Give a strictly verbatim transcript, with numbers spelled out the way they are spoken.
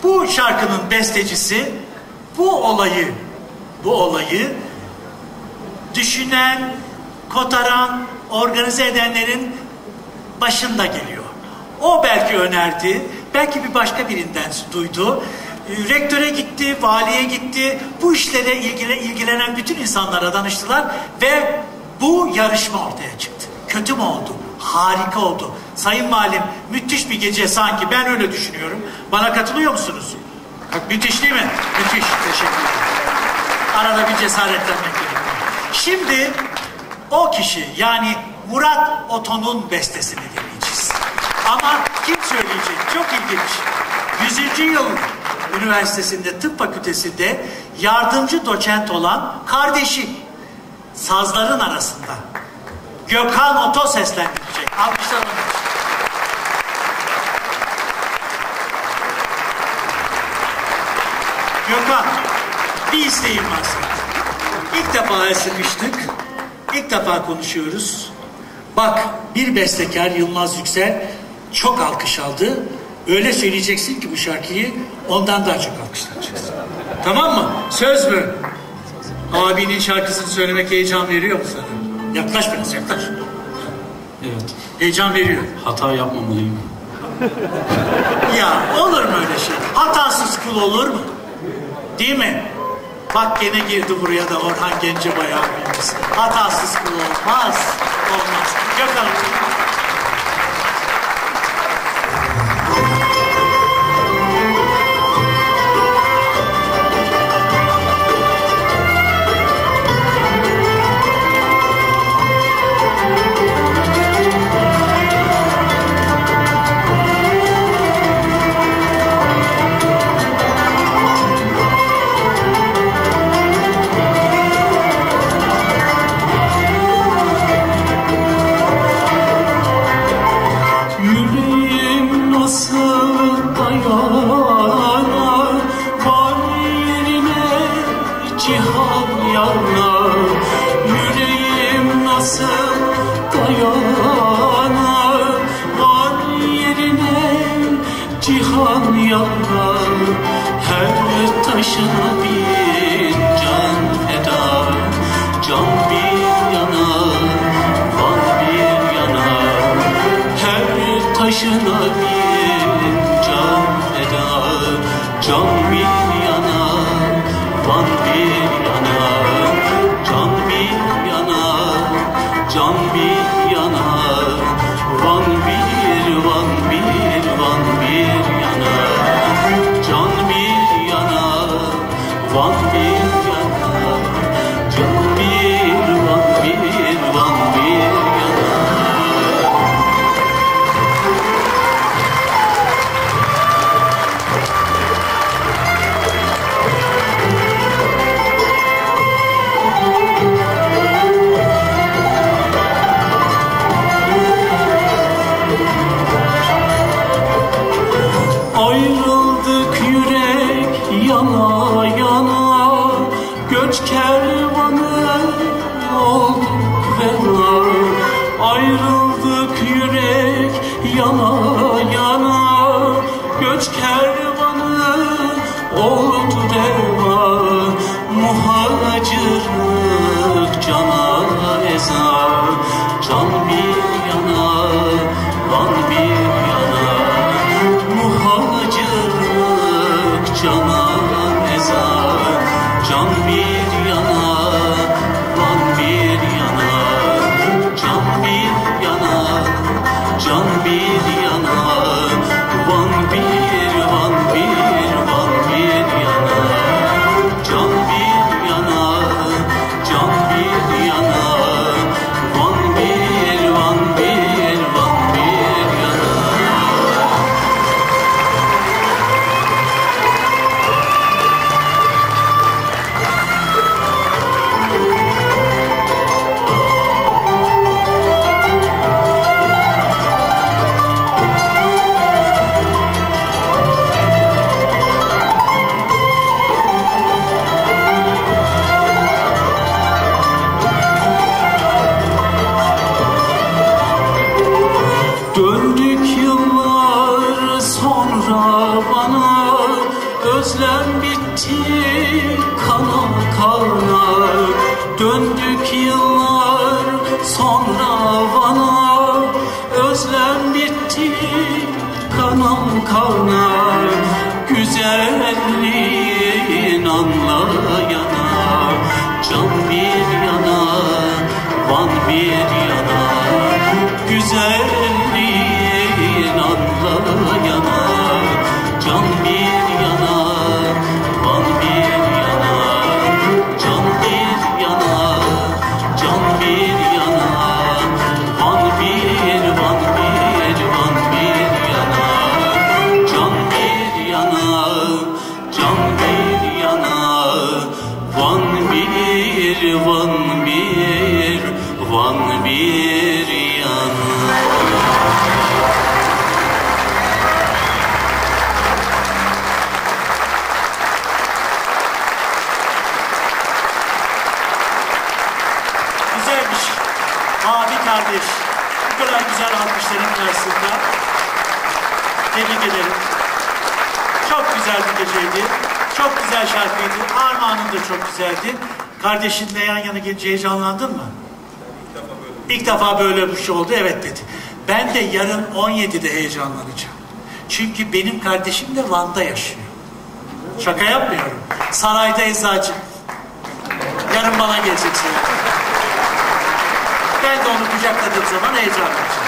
bu şarkının bestecisi bu olayı, bu olayı düşünen, kotaran, organize edenlerin başında geliyor. O belki önerdi, belki bir başka birinden duydu. Rektöre gitti, valiye gitti, bu işlere ilgile, ilgilenen bütün insanlara danıştılar ve bu yarışma ortaya çıktı. Kötü mü oldu? Harika oldu. Sayın Valim, müthiş bir gece sanki, ben öyle düşünüyorum. Bana katılıyor musunuz? Müthiş değil mi? Müthiş, teşekkür ederim. Arada bir cesaretlenmek gerekiyor. Şimdi o kişi, yani Murat Oto'nun bestesini dinleyeceğiz. Ama kim söyleyecek? Çok ilginç. yüzüncü yıl Üniversitesi'nde Tıp Fakültesi'nde yardımcı doçent olan kardeşi, sazların arasında Gökhan Oto seslendirecek. Alkışlar onun için. Gökhan, bir isteğim var sana. İlk defa sıkıştık, ilk defa konuşuyoruz. Bak, bir bestekar Yılmaz Yüksel çok alkış aldı. Öyle söyleyeceksin ki bu şarkıyı, ondan daha çok alkışlanacaksın. Tamam mı? Söz mü? Abinin şarkısını söylemek heyecan veriyor mu sana? Yaklaş biraz, yaklaş. Evet. Heyecan veriyor. Hata yapmamalıyım. Ya olur mu öyle şey? Hatasız kul olur mu? Değil mi? Bak gene girdi buraya da Orhan Gencebay abimiz. Hatasız kul olmaz. Olmaz. Gökhan. Özlem bitti kana kana, döndük yıllar sonra Van'a. Özlem bitti kana kana, güzelliğin anlayana. Can bir yana, Van bir yana, güzelliğin anlayana. Can bir yana, Van bir yana, can bir yana, can bir yana, Van bir, Van bir, Van bir yana, can bir yana, can bir yana, Van bir, Van bir, Van bir yana. Güzelmiş. Abi kardeş. Bu kadar güzel alkışların karşısında. Tebrik ederim. Çok güzel bir geceydi. Çok güzel şarkıydı. Armağanın da çok güzeldi. Kardeşinle yan yana gelince heyecanlandın mı? İlk defa böyle bir şey oldu. Evet dedi. Ben de yarın on yedide heyecanlanacağım. Çünkü benim kardeşim de Van'da yaşıyor. Şaka yapmıyorum. Sarayda eczacı. Yarın bana geleceksin. Ben de onu kucakladığım zaman heyecanlanacağım.